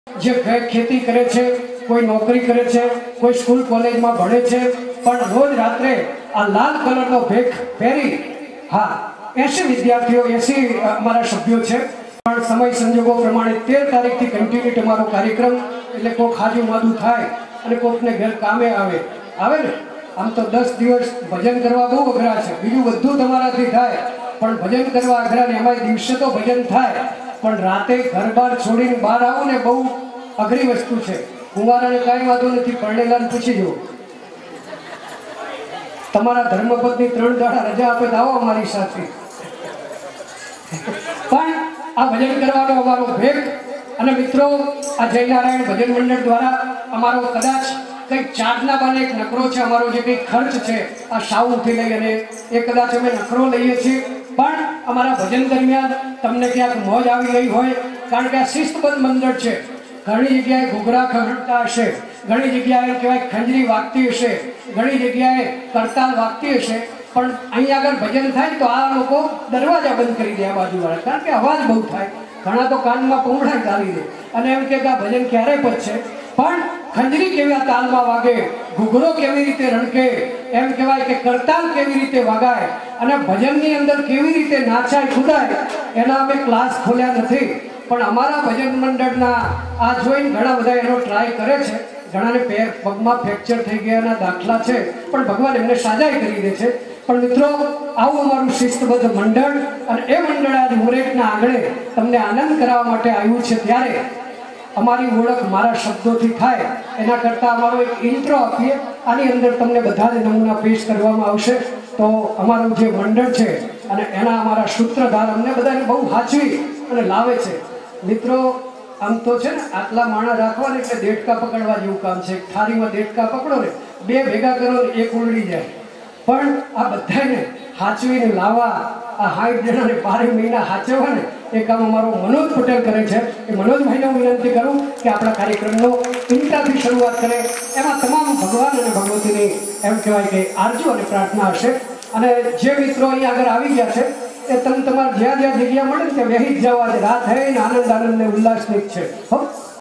જે ખેતી કરે છે, કોઈ નોકરી કરે છે, કોઈ સ્કૂલ કોલેજમાં ભણે છે, પણ રોજ રાત્રે આ લાલ કલરનો ભેખ પહેરી, હા 80 વિદ્યાર્થીઓ 80 અમારા સભ્યો છે, પણ સમય સંજોગો પ્રમાણે 13 તારીખથી કન્ટિન્યુ તમારો કાર્યક્રમ, એટલે કોક હાજુ માદું થાય અને કોકને ઘર કામે આવે ને. આમ તો 10 દિવસ ભજન કરવા બહુ અઘરા છે, બીજું બધું તમારાથી થાય, પણ ભજન કરવા અઘરા ને એમાં દિવસે તો ભજન થાય, પણ રાતે ઘર બાર છોડીને બહાર આવો ને બહુ અઘરી વસ્તુ છે. કુંવારાને કાંઈ વાંધો નથી, પરણેલાને પૂછી જુઓ, તમારા ધર્મપત્ની 3 દાડા રજા આપે તો આવો અમારી સાથે. પણ આ ભજન કરવાનો અમારો ભેખ. અને મિત્રો, આ જયનારાયણ ભજન મંડળ દ્વારા અમારો કદાચ કંઈક ચાર્જના બાને એક નકરો છે, અમારો જે કંઈક ખર્ચ છે આ સાઉન્ડથી લઈ અને એ કદાચ અમે નકરો લઈએ છીએ, પણ અમારા ભજન દરમિયાન તમને ક્યાંક મોજ આવી ગઈ હોય, કારણ કે આ શિસ્તબદ્ધ મંડળ છે. ઘણી જગ્યાએ ઘૂઘરા ખખડતા હશે, ઘણી જગ્યાએ કહેવાય ખંજરી વાગતી હશે, ઘણી જગ્યાએ કરતાલ વાગતી હશે, પણ અહીં આગળ ભજન થાય તો આ લોકો દરવાજા બંધ કરી દે આ બાજુવાળા, કારણ કે અવાજ બહુ થાય. ઘણા તો કાનમાં પૌંડા ચાલી દે અને એમ કે આ ભજન ક્યારે પતશે, પણ ખંજરી કેવી તાલમાં વાગે, ઘૂઘરો કેવી રીતે રણકે, એમ કહેવાય કે કરતાલ કેવી રીતે વાગાય અને ભજનની અંદર કેવી રીતે નાચાય કૂદાય, એના અમે ક્લાસ ખોલ્યા નથી. પણ અમારા ભજન મંડળના આ જોઈને ઘણા બધા એનો ટ્રાય કરે છે. ઘણાને પગમાં ફ્રેક્ચર થઈ ગયાના દાખલા છે, પણ ભગવાન એમને સાજાઈ કરી દે છે. પણ મિત્રો, આવું અમારું શિસ્તબદ્ધ મંડળ, અને એ મંડળ આજે ઉમરેઠના આંગણે તમને આનંદ કરાવવા માટે આવ્યું છે. ત્યારે અમારી ઓળખ મારા શબ્દોથી થાય એના કરતાં અમારો એક ઇન્ટ્રો આપીએ. આની અંદર તમને બધા જ નમૂના પેશ કરવામાં આવશે. તો અમારું જે મંડળ છે અને એના અમારા સૂત્રધાર અમને બધાને બહુ સાચવી અને લાવે છે. મિત્રો, આમ તો છે ને આટલા માણસ રાખવા ને એટલે દેડકા પકડવા જેવું કામ છે. થાળીમાં દેડકા પકડો ને, 2 ભેગા કરો ને 1 ઉલડી જાય, પણ આ બધાને સાચવીને લાવવા, આ 60 જણાને 12 મહિના સાચવવા ને એ કામ અમારો મનોજ પટેલ કરે છે. એ મનોજભાઈને હું વિનંતી કરું કે આપણા કાર્યક્રમનો ઇન્ટ્રાથી શરૂઆત કરે. એમાં તમામ ભગવાન અને ભગવતીની એમ કહેવાય કે આરજુ અને પ્રાર્થના હશે. અને જે મિત્રો અહીં આગળ આવી ગયા છે એ તમે તમારે જ્યાં જ્યાં જગ્યા મળે ને ત્યાં વહી જ જવા, રાત હે આનંદ ને ઉલ્લાસની છે.